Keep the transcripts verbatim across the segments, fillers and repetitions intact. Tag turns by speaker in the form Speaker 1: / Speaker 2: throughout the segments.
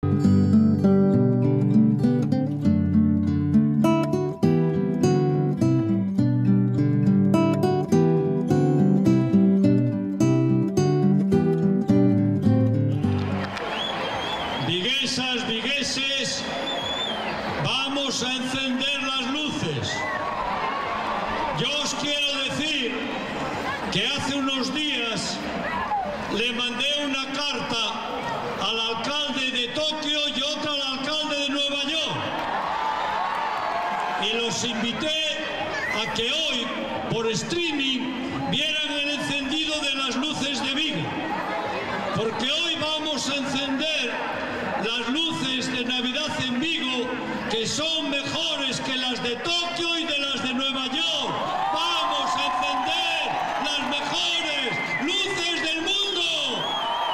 Speaker 1: Viguesas, vigueses, vamos a encender las luces. Yo os quiero decir que hace unos días le mandé una carta al alcalde de Tokio y otra al alcalde de Nueva York. Y los invité a que hoy, por streaming, vieran el encendido de las luces de Vigo. Porque hoy vamos a encender las luces de Navidad en Vigo, que son mejores que las de Tokio y de las de Nueva York. ¡Vamos a encender las mejores luces del mundo!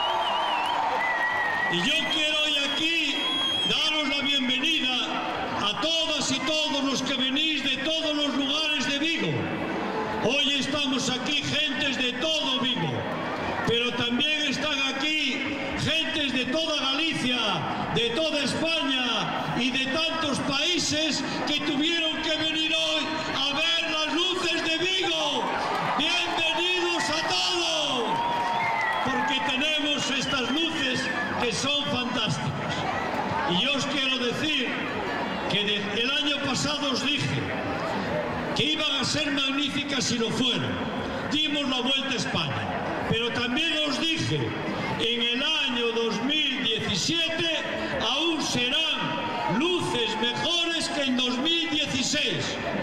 Speaker 1: Y yo quiero hoy aquí daros la bienvenida a todas y todos los que venís de todos los lugares de Vigo. Hoy estamos aquí gentes de todo Vigo, pero también están aquí gentes de toda Galicia, de toda España y de tantos países que tuvieron que venir hoy a ver las luces de Vigo. ¡Bienvenidos a todos! Porque tenemos estas luces que son fantásticas. Y yo os quiero decir que de, el año pasado os dije que iban a ser magníficas si lo fueran. Dimos la vuelta a España. Pero también os dije, en el año dos mil diecisiete aún serán luces mejores que en dos mil dieciséis.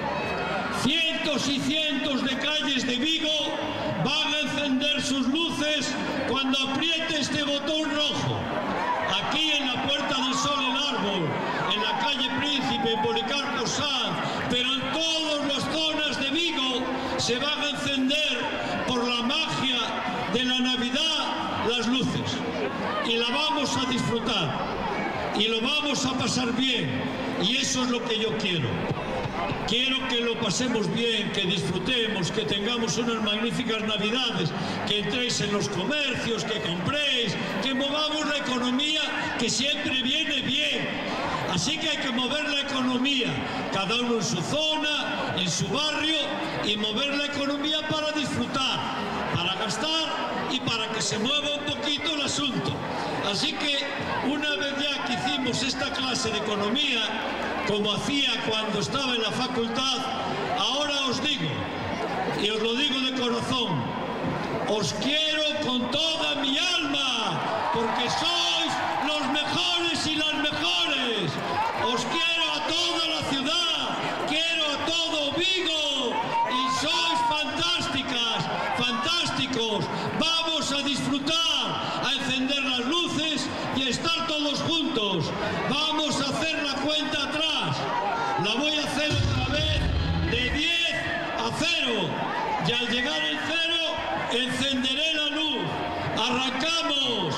Speaker 1: Cientos y cientos de calles de Vigo van a encender sus luces cuando apriete este botón rojo. Aquí en la Puerta del Sol el Árbol, en la calle Príncipe, Policarpo Sanz, pero en todas las zonas de Vigo se van a encender por la magia de la Navidad las luces. Y la vamos a disfrutar. Y lo vamos a pasar bien. Y eso es lo que yo quiero. Quiero que lo pasemos bien, que disfrutemos, que tengamos unas magníficas Navidades, que entréis en los comercios, que compréis, que movamos la economía, que siempre viene bien. Así que hay que mover la economía, cada uno en su zona, en su barrio, y mover la economía para disfrutar, para gastar y para que se mueva un poquito el asunto. Así que una vez ya que hicimos esta clase de economía, como hacía cuando estaba en la facultad, ahora os digo, y os lo digo de corazón, os quiero con toda mi alma, porque sois los mejores y las mejores. Os quiero a toda la ciudad, quiero a todo Vigo, y sois fantásticas, fantásticos. Vamos a disfrutar, a encender las luces y a estar todos juntos. Vamos a hacer la cuenta atrás. La voy a hacer otra vez de diez a cero. Y al llegar el cero, encenderé la luz. ¡Arrancamos!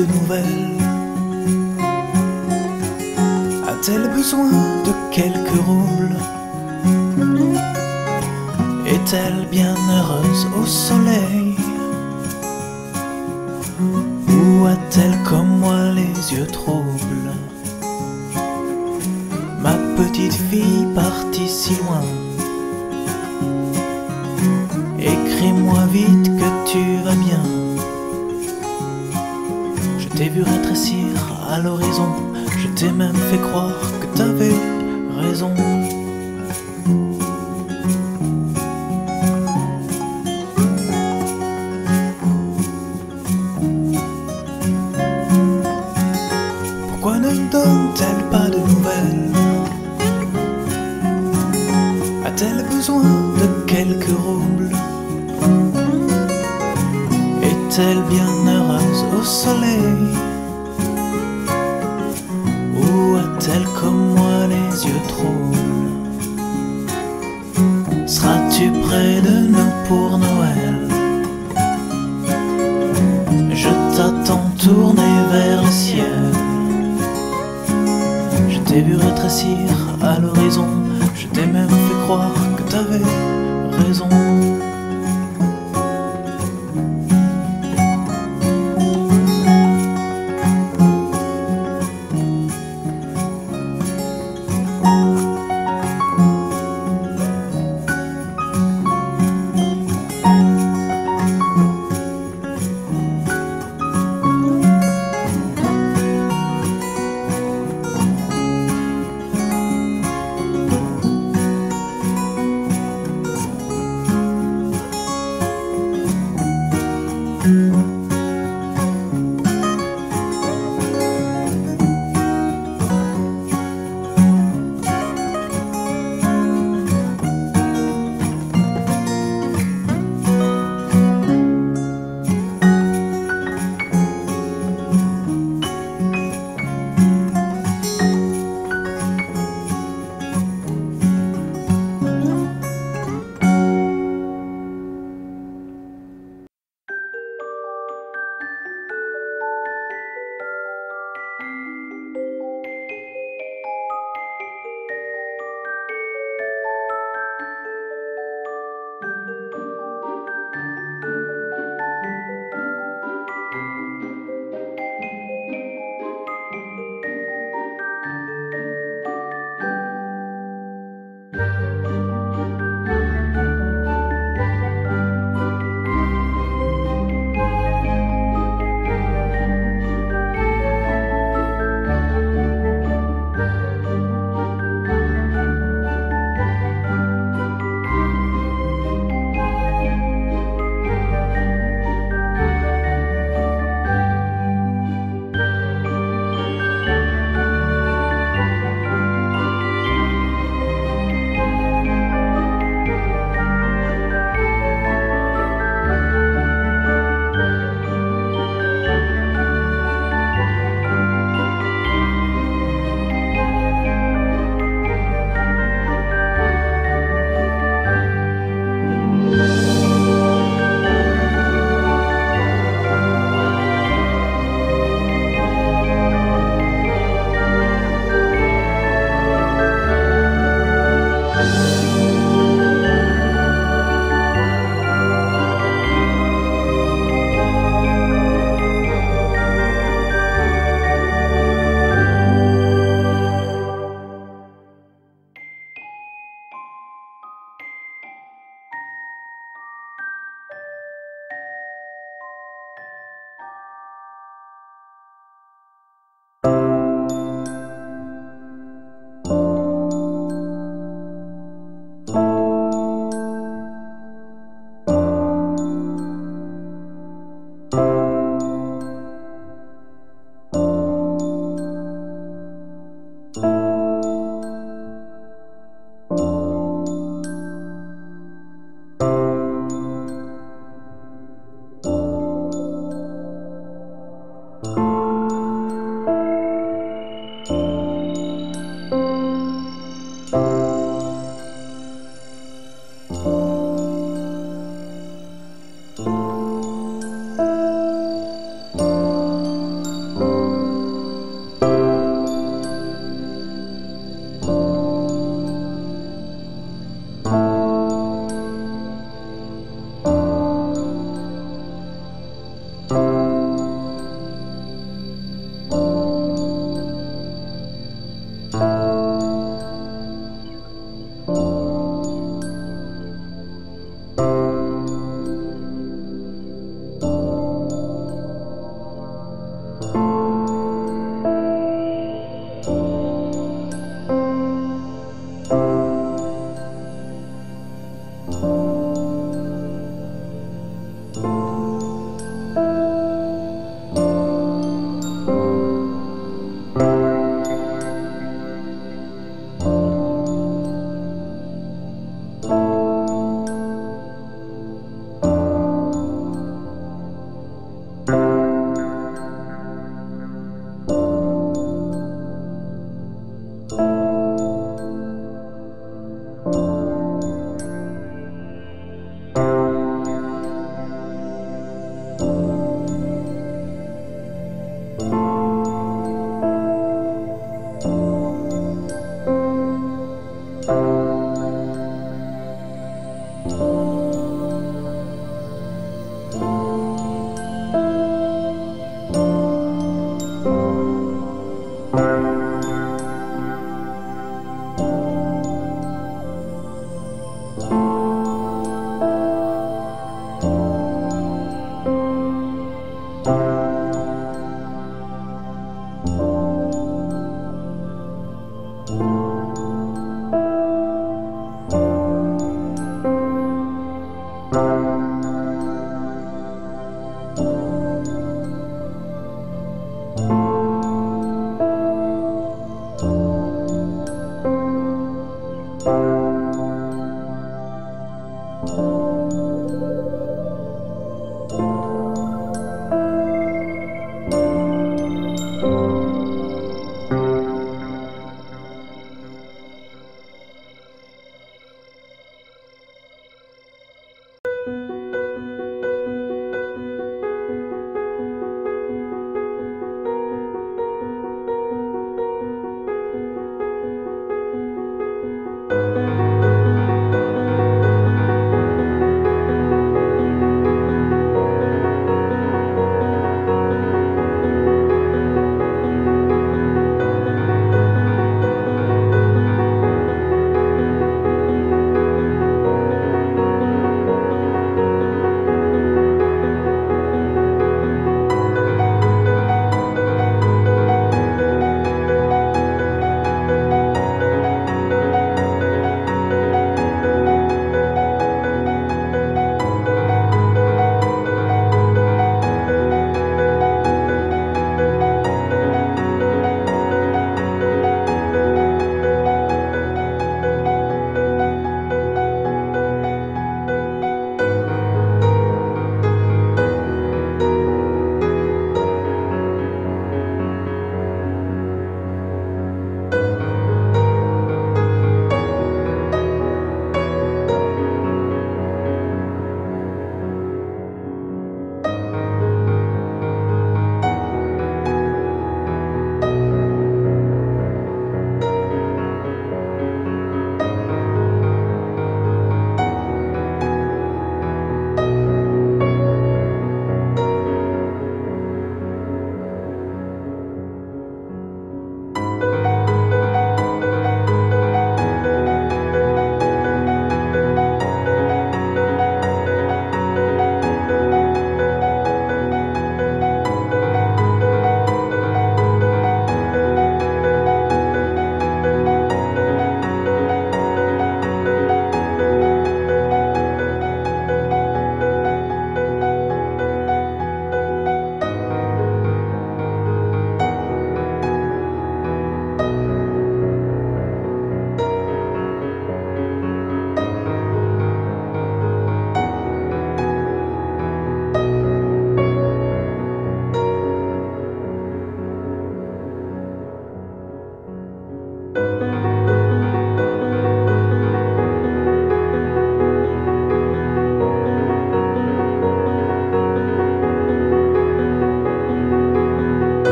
Speaker 2: de nouvelles? A-t-elle besoin de quelques roubles? Est-elle bien heureuse au soleil? Ou a-t-elle comme moi les yeux troubles? Ma petite fille partie si loin, écris-moi vite que tu vas bien. Je t'ai vu rétrécir à l'horizon, je t'ai même fait croire que t'avais raison. Pourquoi ne donne-t-elle pas de nouvelles? A-t-elle besoin de quelques roubles? Est-elle bien heureuse au soleil? Ou a-t-elle comme moi les yeux troubles? Seras-tu près de nous pour Noël? Je t'attends tourné vers le ciel. Je t'ai vu rétrécir à l'horizon, je t'ai même fait croire que t'avais raison.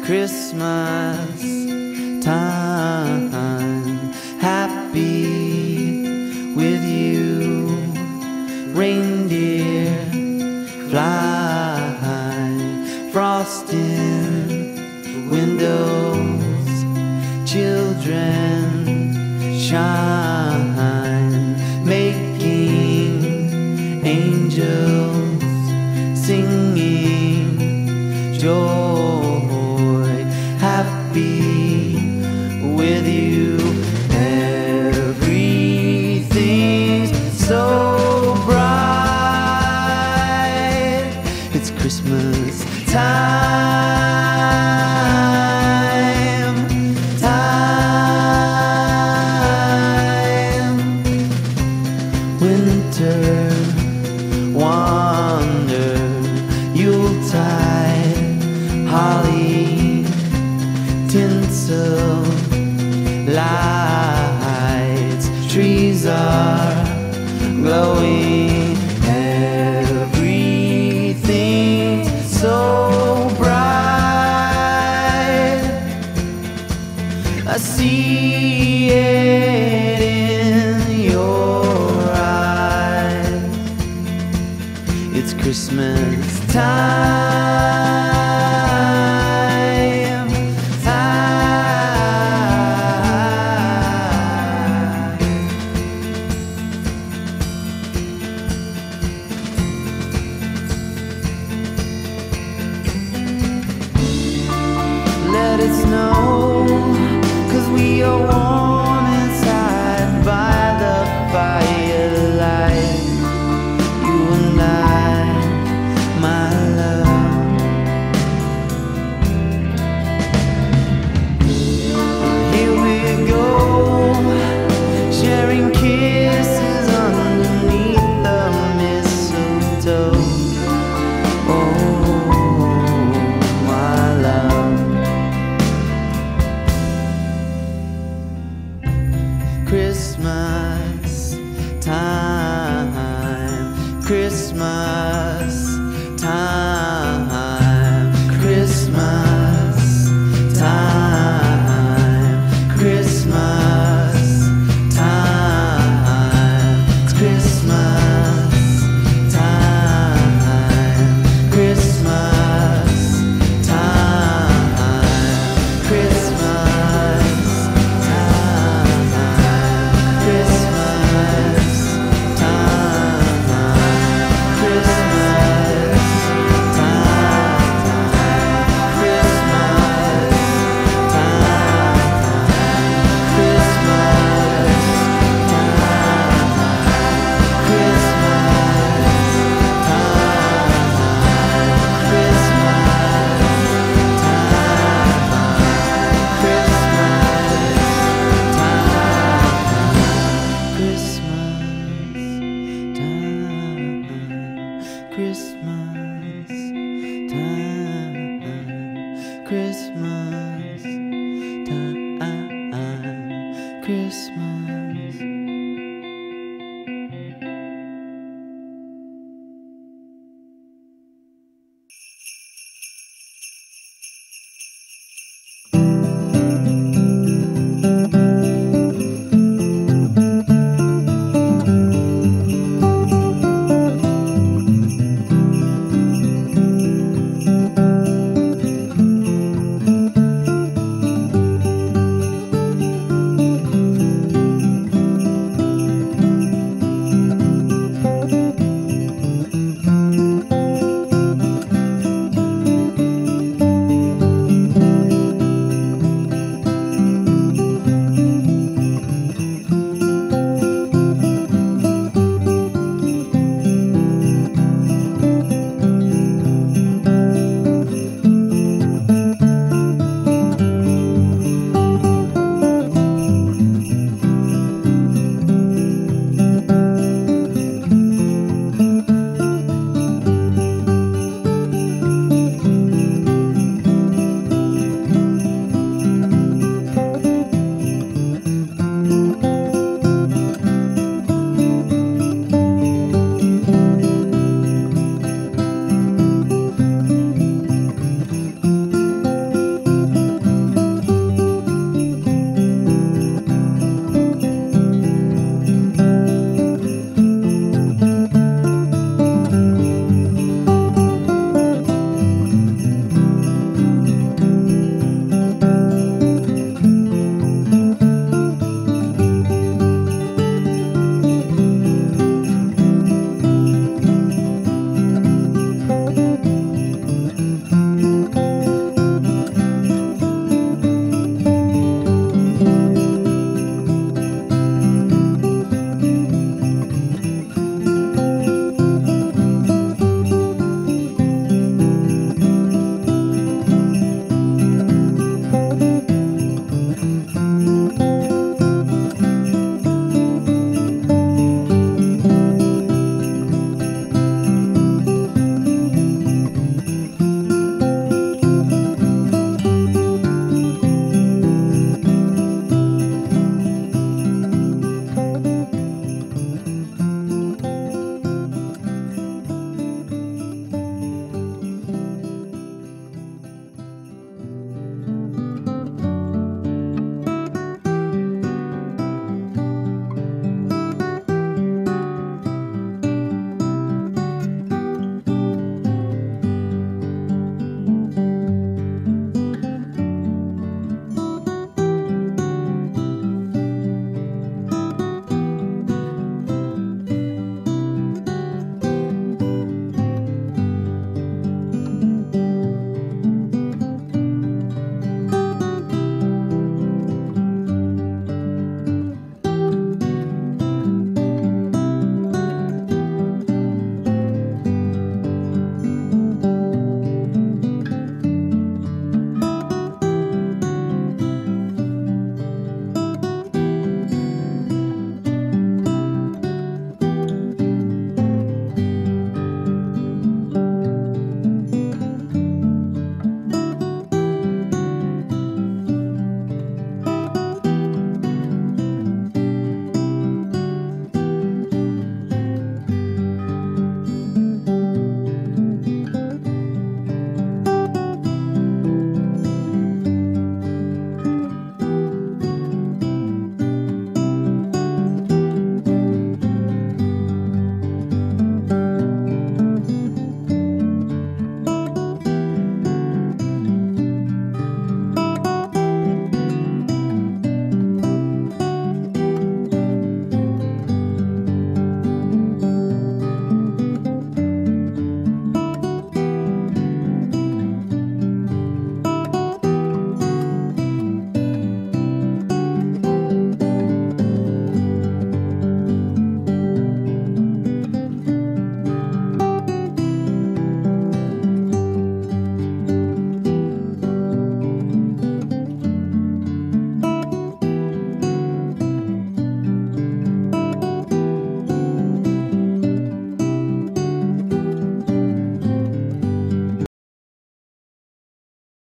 Speaker 2: Christmas time, happy with you. Reindeer fly, frost in windows, children shine, making angels singing joy, happy with you. Everything's so bright, it's Christmas time, time. Winter wonder, Yuletide, holly, tinsel, lights, trees are glowing, everything so bright. I see it in your eyes. It's Christmas time, time. Let it snow, 'cause we are warm inside by the firelight. You and I, my love. Here we go, sharing kisses underneath the mistletoe. Oh, my love. Christmas time, Christmas time, Christmas time, Christmas time, it's Christmas time, Christmas time, Christmas time, Christmas time, Christmas Christmas time, Christmas.